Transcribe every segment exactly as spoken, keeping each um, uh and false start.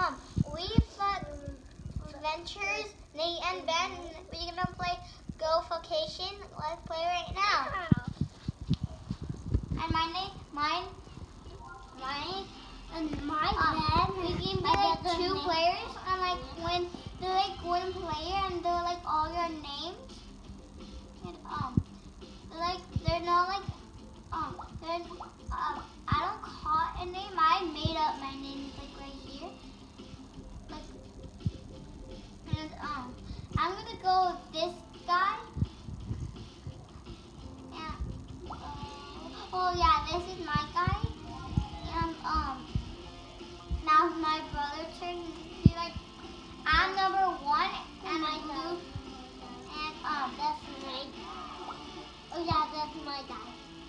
um, we fought Ventures, Nate and Ben. We're gonna play Go Vacation. Let's play right now. And my name, mine, mine, and my um, we can be like two players. And like when they're like one player and they're like all your names. And um, they're like they're not like um, they're um, I don't call a name. I made up my name like right here. Like, and um, I'm gonna go with this guy. And uh, oh yeah, this is my guy. And um, now it's my brother's turn. See, like I'm number one, and I do. And um, that's my. Oh yeah, that's my guy.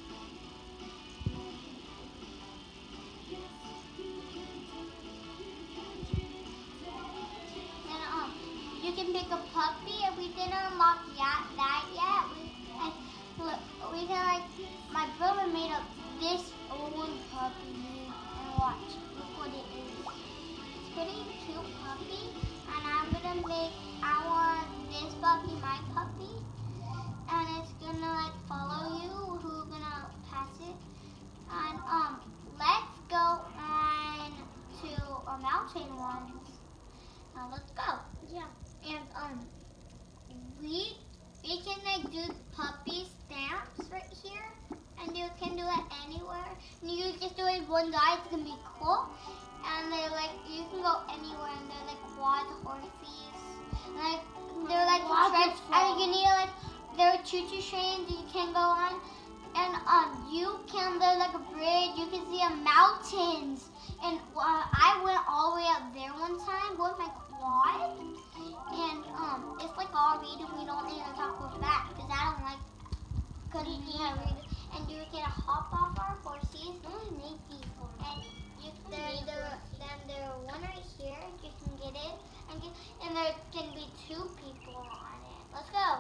You can pick a puppy, and we didn't unlock that, that yet. We, and, we can like, my brother made up this old puppy, and watch, look what it is. It's pretty cute puppy, and I'm gonna make, I want this puppy my puppy, and it's gonna like follow you, who's gonna pass it. And um, let's go on to a mountain ones. Now let's go. Yeah. And um, we we can like do puppy stamps right here, and you can do it anywhere. And you just do it one guy. It's gonna be cool. And they're like you can go anywhere, and they're like wild horses. And, like they're like treads, and you need like there are choo-choo trains you can go on. And um, you can there's like a bridge. You can see a mountains. And uh, I went all the way up there one time with my quad. And um, it's like all read and we don't need to talk with that because I don't like couldn't yeah. read. And you can hop off our horses. And you there there then there one right here. You can get it and get, and there can be two people on it. Let's go.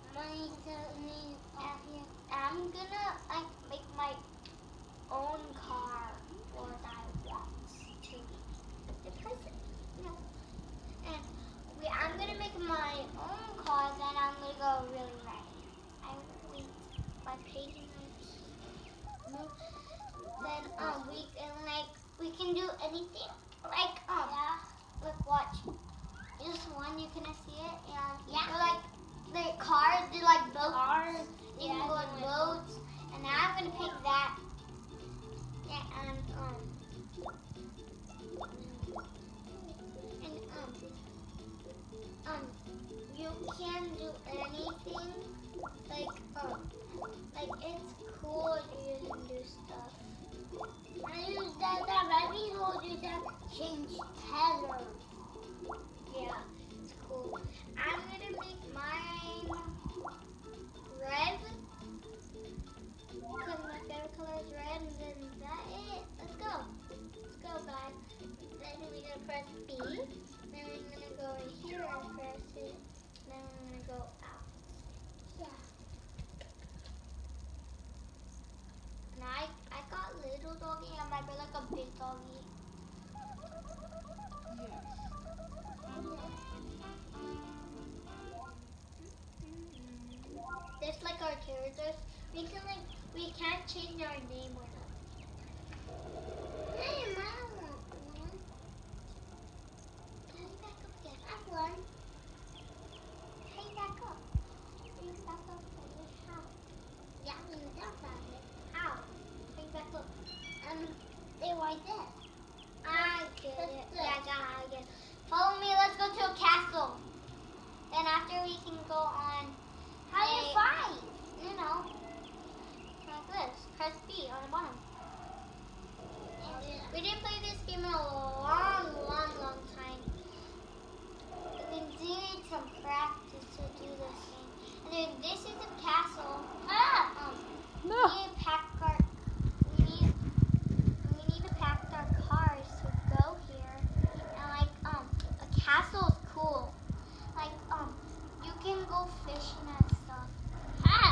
I'm gonna like make my own car or I want to be the person. No. And we, I'm gonna make my own car, then I'm gonna go really right. I really my page move. Then um we can like we can do anything. Like um yeah. Look, watch. This one you can see it and yeah. They're like the cars, they're like boats. Cars. You yeah, can go on boats. And now I'm gonna pick that. Yeah, and um and um um you can do anything like um like it's cool you can do stuff. I use that that baby hold you that change color. Yeah, it's cool. I'm gonna make mine red. Because my favorite color is red, and then that it. Let's go. Let's go, guys. Then we're gonna press B. Then we're gonna go right here and press it. Then we're gonna go out. Yeah. And I I got little doggy, and my brother got big doggy. Yes. Just like our characters. We can like we can't change our name or nothing. Hey, Mom. Can you back up again? I won. Can you back up? Can you back up? How? Yeah, I mean that's not it. How? Can you back up? Um, they right there. I get it. Yeah, I got it. Follow me. Let's go to a castle. Then after we can go on. How do you fight? You know. Like this. Press B on the bottom. We didn't play this game in a long, long, long time. We did some practice to do this thing. And then this is the castle. Ah! Um, no. We need to pack our we need we need to pack our cars to go here. And like um a castle is cool. Like um you can go fishing and stuff. Ah!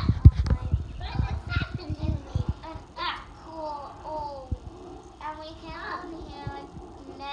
And, ah, cool. Oh. And we can come here like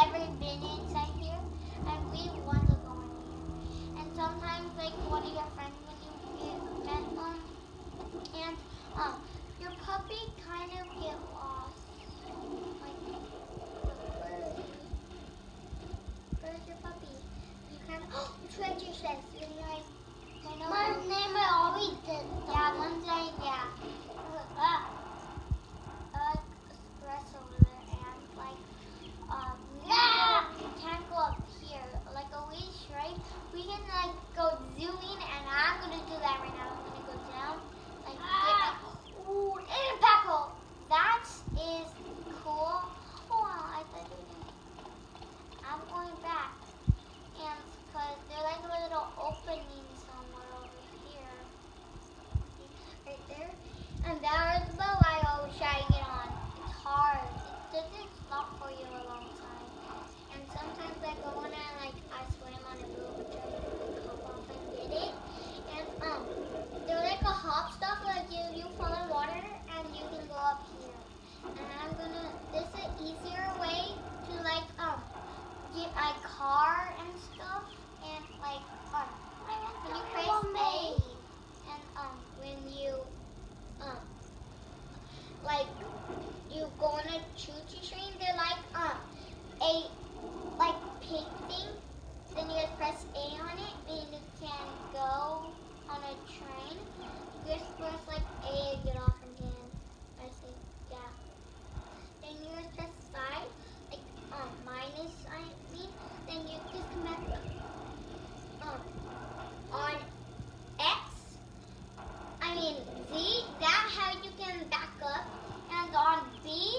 ever been inside here, and we want to go in here. And sometimes, like one of your friends when you get met them, and um, your puppy kind of get lost. Like, where is he? Where's your puppy? You kind of oh, treasure chest. And you're like, I know. My name I always did. Yeah, one day, yeah. Uh, uh, espresso over there, and like, um, yeah, we can't go up here. Like a wish, right? We can like go zooming, and I'm gonna do that right now. I'm gonna go down, like, ah. Get, ooh, impact hole. That is cool. Oh, I thought you didn't. I'm going back, and because they're like a little opening somewhere over here, right there. And there's the boat I always try to get on. It's hard. It doesn't stop for you a long time. And sometimes I go on and like I swim on a boat, which I like hop off and get it. And um, they're like a hop stuff. Like you, you fall in water and you can go up here. And I'm gonna. This is an easier way to like um get a car and stuff. And like um, when you press A and um when you um like you go on a choo-choo train, they're like um a like pink thing. Then you just press A on it, and you can go on a train. You just press like A and get off again. I think, yeah. Then you just press side, like um minus I mean. Then you just come back um on X. I mean Z. That how you can back up. And on B.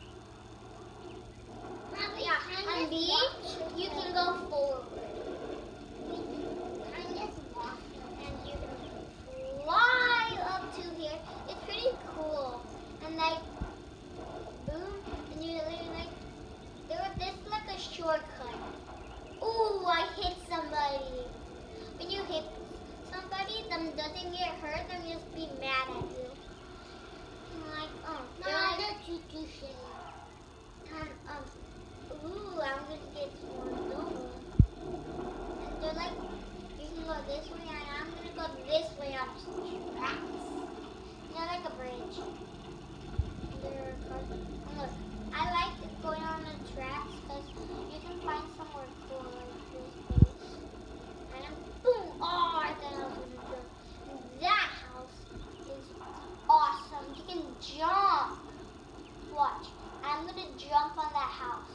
Yeah, on B, you can go forward. And you can fly up to here. It's pretty cool. And like, boom, and you literally like, there, this is like a shortcut. Ooh, I hit somebody. When you hit somebody, them doesn't get hurt, them just be mad at you. And like, um, no, I don't do shit. And um. Ooh, I'm gonna get one over. And they're like, you can go this way, and I'm gonna go this way on tracks. They're like a bridge. And there are cars. And look, I like going on the tracks because you can find somewhere cool like this place. And then boom! Oh, I thought I was gonna jump. And that house is awesome. You can jump. Watch, I'm gonna jump on that house.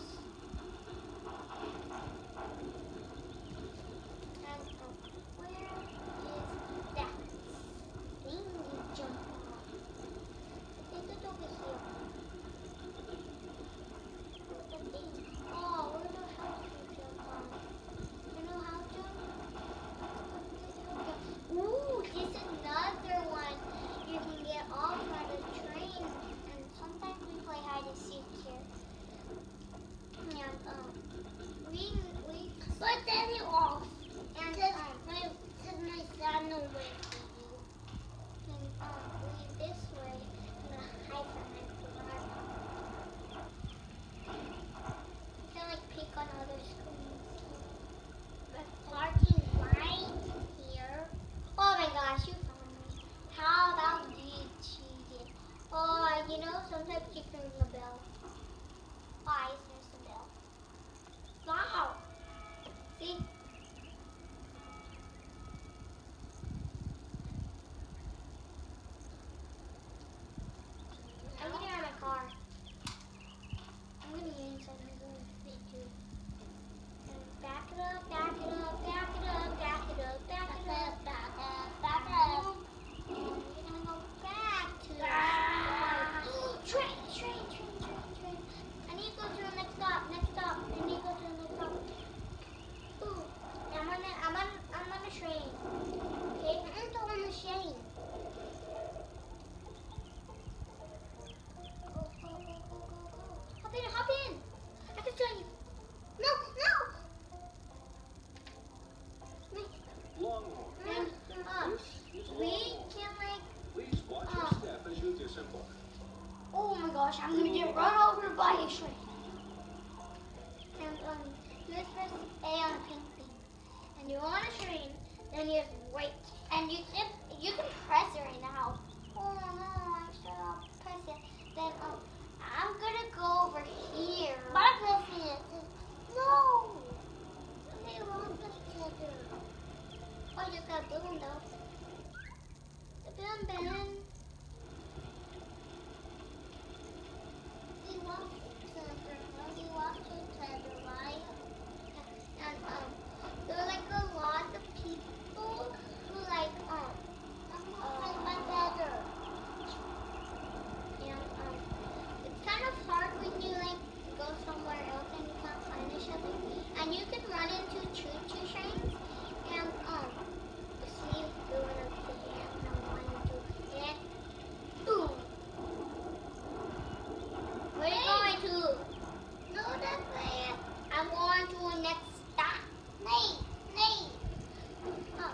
Sometimes you can ring a bell. Why is there a bell? Wow! See? I'm getting out of my car. I'm gonna get inside my room. Me too. And back it up, back it up, back it up, back it up, back it up, back up, back up. And we're gonna go back to the train, train, train, train, train. I need to go to the next stop, next stop. I need to go to the next stop. Ooh. you want a train, then you just wait. And you can you can press it right now. Oh no, I should have pressed it. Then um, I'm gonna go over here. But I'm pressing it. No. Okay, wrong together. Oh, you got a balloon though. The balloon balloon. We walk together. We walk together, right? And um, there are like a lot of people who like um. Uh, my better. And um, it's kind of hard when you like go somewhere else and you can't find each other. And you can run into choo-choo trains and um, see the one of the hand and one and two and boom. Where are you going to? No, that's where I'm going to the next stop. Nate, Nate. Oh.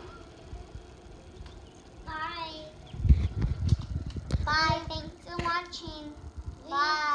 Bye. Bye. Thanks for watching. Bye.